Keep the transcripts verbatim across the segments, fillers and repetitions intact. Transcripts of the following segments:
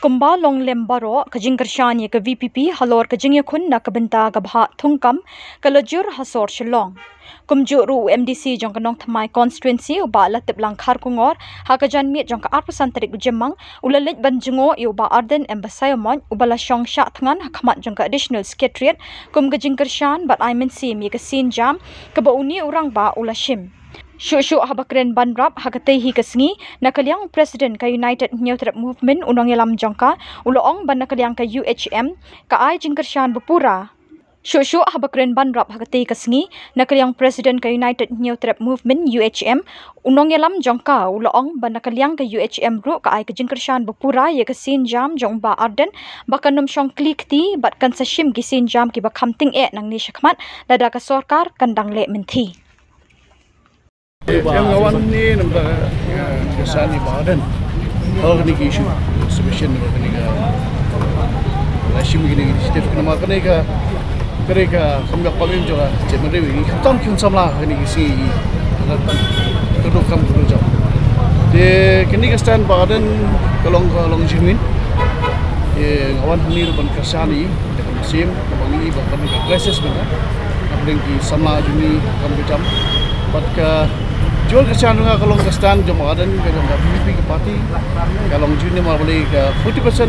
kumba long lembaro kajing kershan ye ke V P P halor kajing ye khun na kabenta gabha thungkam kalajur hasor shalong kumju ru M D C jong kanong thamai constituency uba la teplang khar kungor hakajan mi jong ka ar persen tarik jemang ulalit banjungo uba arden embasayomon ubala shong sha thangan hakmat jong ka additional secretariat kum kajing kershan bat I M C mi ke sin jam kabauni urang ba ulashim Shushu habakren banrap hakatei hi kasngi nakaliang president ka United Neutral Movement unong yalam jongka uloong ban nakaliang ka U H M ka ai jingkershan bupura Shushu habakren banrap hakatei kasngi nakaliang president ka United Neutral Movement U H M unong yalam jongka uloong ban nakaliang ka U H M ru ka ai ka jingkershan bupura ye ka sin jam jong ba arden bakanum shong klik ti bat kan sashim ki sin jam ki ba khamting e nang ni shakmat lada ka sorkar kandang le menti yang kawan ni nampak kesan ni badan orang ni isu submission ni kan Rashim gini Steve nama kan ni kan mereka kami kami juga cuma ini tam kian samlah ni si kedua kami kerja de kini kesan badan kalong kalong jimin ye kawan ni rupan kesan ni dekat musim kami bahkan crisis benar apa yang di samlah jumi kami jam pada jual kesan dengan kalong kestan jemaah dan kalong V P P ke parti kalong juni malah boleh ke forty percent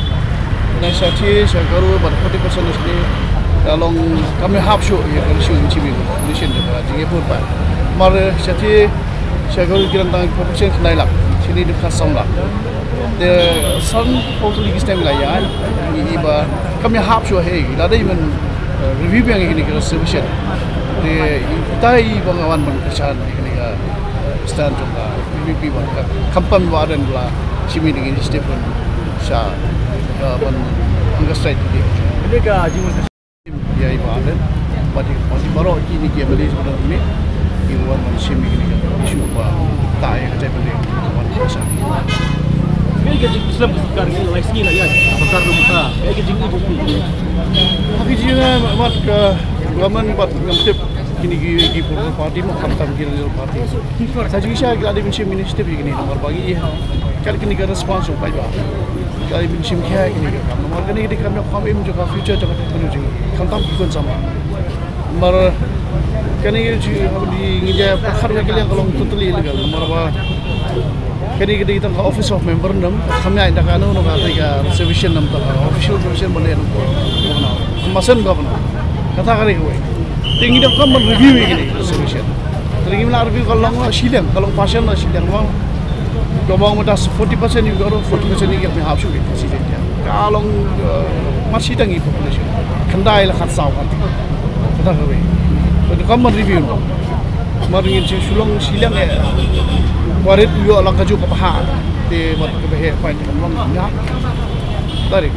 nasati saya karu pada forty percent ni kalong kami half show ya kalau show ini cimi mission juga jadi pun pak malah sati saya karu kira tentang persen kenai lah sini dekat samla the sun photo lagi stem layan ini iba kami half show hey ada even review yang ini kira submission the itai bangawan ban kesan ini stand juga V P P banyak kampan badan pula simi dengan Stephen Shah ban anggastrai itu mereka jiwa ya ibu badan pada pada baru ini dia beli sebenarnya ini iwan ban simi ini isu apa tak yang saya beli ban kesan mereka jadi Islam sekarang ini lagi sini lah ya sebentar rumah mereka jadi ibu tapi dia mat ke gaman bat ngamtip kini gigi pura parti mau kamtam kira parti. Saya juga saya ada minsim minister begini nomor bagi kali kini kan respons apa juga. Kali minsim kaya kini kan nomor kini kita kami kami juga future juga menuju kamtam ikut sama. Nomor kini juga di ngija perkara kali yang kalau totally legal nomor apa kini kita kita office of member nam kami ada kan nomor kata reservation nam official reservation boleh nomor masan governor kata kali gue tinggi dah kan review ini solution. Tinggi mana review kalau orang silang, kalau pasien lah silang, orang domang muda forty percent juga orang forty percent ini kami half sulit silang dia. Kalau masih tinggi population, kendai lah kat sawah kan. Kita kau. Jadi kami review, kemarin ini sulung silang eh, warit juga orang kaju kepah, di mata kepah apa yang kami nak. Tarik.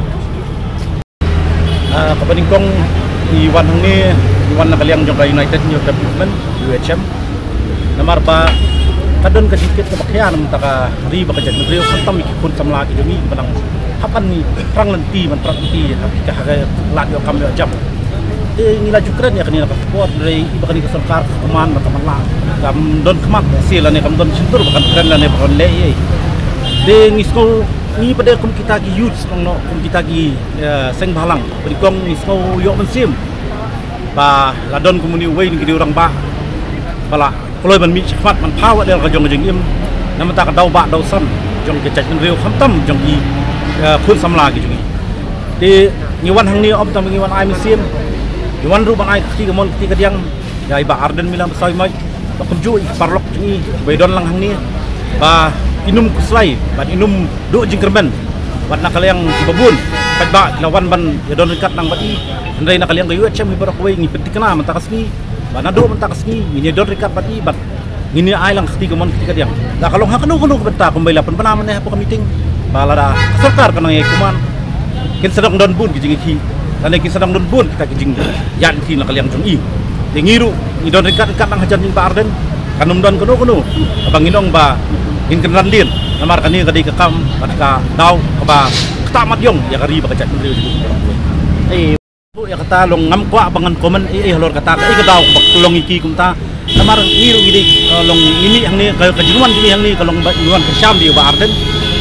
Ah, kepeningkong iwan ini iwan nakaliang jong United Neutral Movement U H M namar pa kadon ka dikit ka bakyan nam taka ri ba ka jan rio khatam ikun samla ki jumi banang hapan ni prang lenti man prang ti ka ka la yo kam yo jam e ngila jukran ya kanina ka support dari iba kani ka sarkar kuman ba kaman la kam don khamat sila ne kam don sintur ba kan kren la ne ba kon le ye de ngisko ni pada kum kita ki youth no kum kita ki seng balang berikong ngisko yo mensim ba ladon komuni wei ni orang ba bala koloi man mi chmat man phawa del ka jong jing im nam ta ka dau ba dau sam jong ke chach reu kham tam jong i khun samla ki jong ti ni wan hang ni om tam ni wan ai mi sim ni wan ru ban ai ti ka mon ti ka diang dai ba arden milam soi mai ba kum ju parlok jong i be don lang hang ni ba inum kuslai ba inum do jingkerben wat nakaliang babun pagba lawan ban ya don rikat nang bati ndai nakaliang U H M ibarak way ngi peti kana mentakas ni banado mentakas ni ngini don rikat bati bat ngini ai lang khti gamon khti kadiang da kalong hakano kuno benta kumbay lapan panaman ne hapo meeting balada sarkar kanang e kuman kin sedang don bun kijing ki dan kin sedang don bun kita kijing yan ki nakaliang jong i dingiru ni don rikat rikat nang hajan ning ba arden kanum don kuno kuno abang inong ba in kenran din namar kani kadi ka kam bat ka daw ka ba tamat yong ya kari baka chat mendri eh bu ya kata long ngam kwa bangan komen eh halor kata ka ikadaw bak tulong iki kumta namar ngiru gidi long ini yang ni ka kajinuan ini yang ni kalong iwan kesyam di ba arden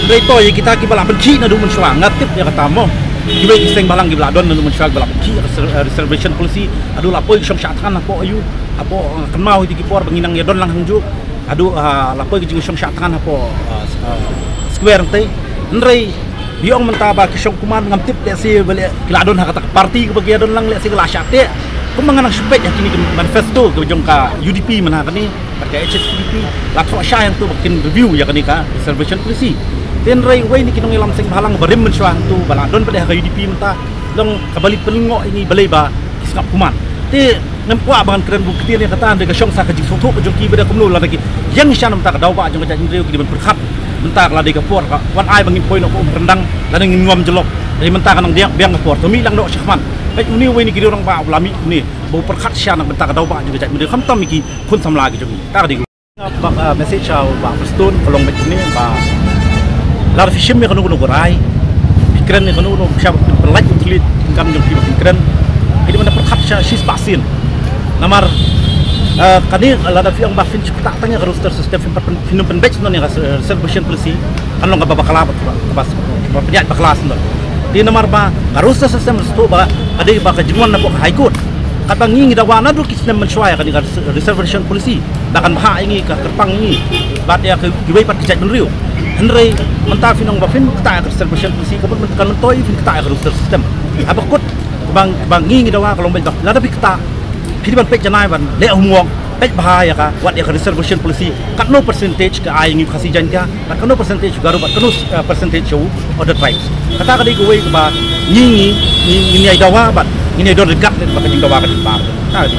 Dari to ya kita ki balak benci na du mensyua ngatip ya kata mo. Gibe ki seng balang gi balak don na du mensyua balak benci reservation policy adu lapoi som syatan apo ayu apo kenmau di kipor benginang ya don lang hangju adu lapoi gi som syatan apo square te nrei biong mentaba ki som kuman ngamtip le si balik kiladon ha kata parti ke bagi don lang le si gelasat te kum manganang sepet ya kini manifesto ke jong ka U D P mana kani pakai H S P D P la tho sha yang tu bikin review ya kani ka reservation policy ten rai wei ni kinong ilam sing balang berim mensuang tu baladon pada U D P menta long kabali pelingok ini balai ba kisap kuman ti nempua bangan keren bukti ni kata anda ke syong sa ka jing sotok ke jong ki beda kumlu la lagi yang shan menta ka dawba jong ka jing riu ki ban perkhat menta la de ka por ka wan ai bangin poin ko rendang la ngin ngom jelok dari menta kanang dia biang ka por to mi lang do syahman baik ini wei ni kiri orang ba ulami ni bau perkhat shan menta ka dawba jong ka jing riu kham tam ki kun samla ki jong ta di ba message au ba pastun kolong mek ni ba lar fishim mi kanu kanu rai pikiran ni kanu kanu siapa pelaj ulit kam jong ki pikiran ini mana perkhat sha sis basin namar kani lada fiang ba fin tak tanya ke roster system fin pen batch non yang reservation policy kan lo ngaba bakala pas penyak baklas non di namar ba roster system sto ba ade ba ka jinwan na bo high court kata ngi dawana du kisnem mensuai kan reservation policy dakan bah ingi ka kerpang ingi bat ya ke gibai pat kijat benriu henrei mentah finong ba fin kita reservation policy ka men kan mentoi fin kita roster system apa kut bang bang ngi dawa kalau ben la da kita phi ban pek janai ban le humwong pek bahaya ka wat ya reservation policy kat no percentage ka ai ngi khasi jan ka kat no percentage garu bat no percentage show other tribes kata ka di go wei ba ngi ngi ngi ai dawa bat ini don dekat ni pakai jingga wakat jimbar. Tadi,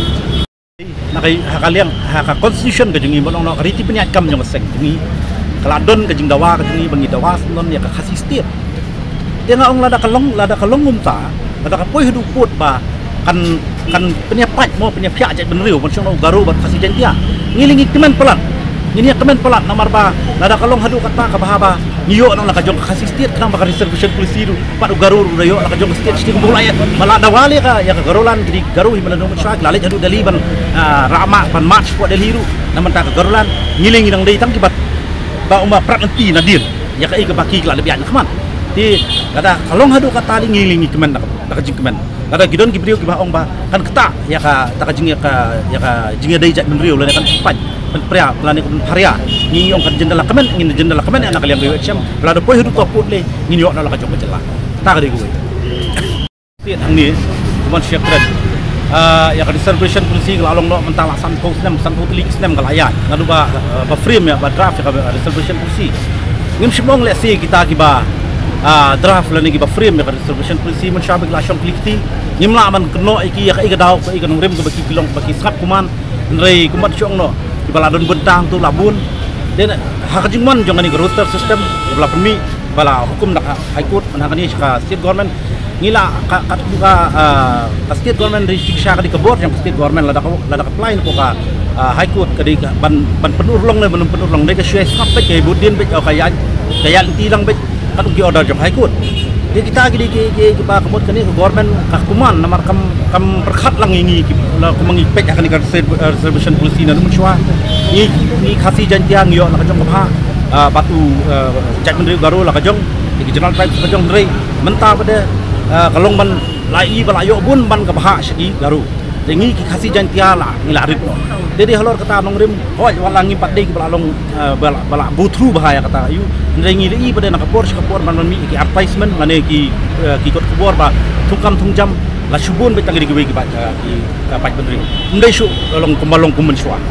nak hakaliang hak constitution ke jengi bolong nak riti penyak kam yang seng jengi. Keladon ke jingga wakat jengi bangi dawas non ya kasih setiap. Tengah orang lada kalong lada kalong umta, lada kapoi hidup put ba kan kan penyapat mau penyapat aja benriu macam orang garu bat kasih jantia. Ngilingi kemen pelat, ini kemen pelat nomor ba lada kalong hadu kata kabahaba. Niyo nang nakajong kasih setiap kenang bakal reservation policy du padu garu rayo nakajong setiap setiap kumpulaya malah dawali ka ya garulan jadi garu himala no mensyak lalit hadu daliban rama pan march po daliru naman ta garulan ngiling nang dei tang kibat ba uma pratenti nadir ya kai ke baki kala lebian keman di kada kalong hadu ka tali ngilingi kemen nakajing kemen kada gidon gibriu ki ba ong ba kan keta ya ka takajing ya ka ya ka jinga dei jat menriu le kan pan pria pelani haria ni ong kan jendela kemen ngin jendela kemen anak kalian riwet syam lada poi hidup put le ni yo na la kajong jela ta ka de gue ti ang ni kuman syek tren ah ya ka reservation policy lalong no mentala san ko snem san ko tlik snem kalayan ngadu ba ba frame ya ba draft ya ka reservation policy ngim simong le si kita ki ba ah draft la ni ba frame ya ka reservation policy men syabik la syong klikti ngim la man keno iki ya ka iga daw ka iga ngrim ka baki kilong baki sap kuman nrei kumat syong no baladon bentang tu labun dan hak jingman jangan ni roster system bala pemi bala hukum nak high court mana kani ka state government ngila ka ka ka state government restriction ka di kebor yang state government lada lada apply ko ka high court ka di ban ban penurlong le ban penurlong de ka syai sampai ke budin be ka ya kaya tilang be ka ki order jong high court di kita gidi ke ke ba kemot kani ke government ka kuman namar kam kam perkhat lang ingi la kumangi pek akan ka reservation policy na mensyua ni ni khasi jantiang yo la kajong ka batu jat menteri garu la kajong di general tribe kajong rei menta pada kalong ban lai ba yo bun ban ka bah segi garu dengi ki khasi jantia la ngilarit no jadi halor kata nong rim hoi walangi pat dei bala long bala bala butru bahaya kata yu ndengi lei pada nak kapor kapor ban mi ki advertisement mane ki ki kot kubor ba tungkam tungjam la subun betang di ki ba ki pat benri ndai su long kumalong kumen swa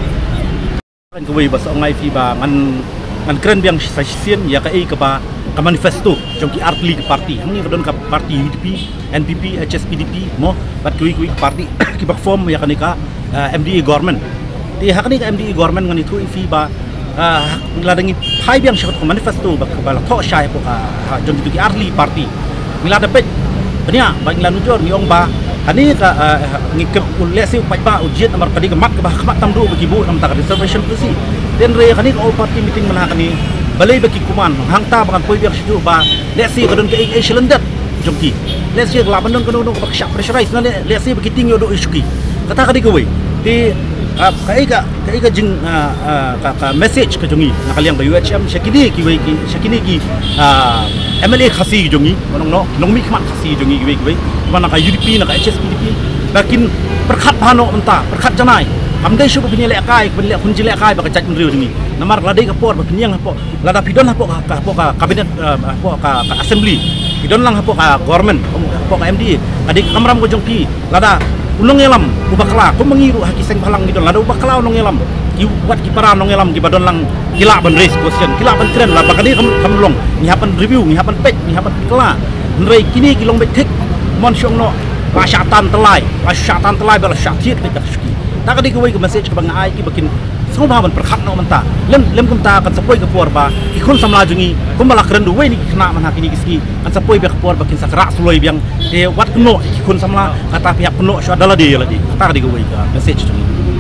kan kuwi bas ongai fi ba ngan ngan keren biang sasien ya ka ei ka ba ka manifesto jong ki artli parti hangi kadon ka parti U D P N P P H S P D P mo bat kuwi kuwi parti ki bak form ya kanika M D A government di hakni ka M D A government ngani tu fi ba ladangi hai biang syakot manifesto bak ba la tho syai ko ka jong ki artli parti milada pet bania bang lanu jor ni ong ba ani ka ngikep ulesi upai ba ujian nomor kadi kemat ke bah kemat tamdu bagi bu nam tak reservation policy den re kani all party meeting mana kani balai bagi kuman hangta bangan poi biak situ ba lesi kadon ke ai silendat jongki lesi la bandon kono no bak syak pressurize na lesi bagi tingyo do isuki kata kadi kowe di kai ka kai ka jing ka ka message ka jongi nakaliang ba U H M syakini ki wei ki syakini ki M L A khasi jongi monong no nong mi khmat khasi jongi wei wei mana ka U D P na ka H S P D P lakin perkhat phano enta perkhat janai amdai shu punya le kai ben le kun jile kai ba ka jat riu jongi namar ladai ka por ba kenyang hapo lada pidon hapo ka hapo ka kabinet hapo ka assembly pidon lang hapo ka government hapo ka M D adik kamram ko jongki lada unong elam ubakla ko mangiru haki seng balang gidon lada ubakla unong elam ki wat ki para unong elam ki badon lang kila ban race question kila ban trend la bakadi kam kam long ni hapan review ni hapan page ni hapan kala nrei kini ki long bet thik mon syong no la syatan telai la syatan telai bala syatiet bet ski takadi ko wei ko message ka bang ai ki bakin sau ba ban perkhat no manta lem lem kum ta kan sapoi ka por ba ki khun samla jungi kum bala kren du wei ni khna man hakini kiski kan sapoi be por bakin sakra suloi biang e wat kuno ki khun samla kata pihak kuno syo adalah dia lagi takadi ko wei ka message jungi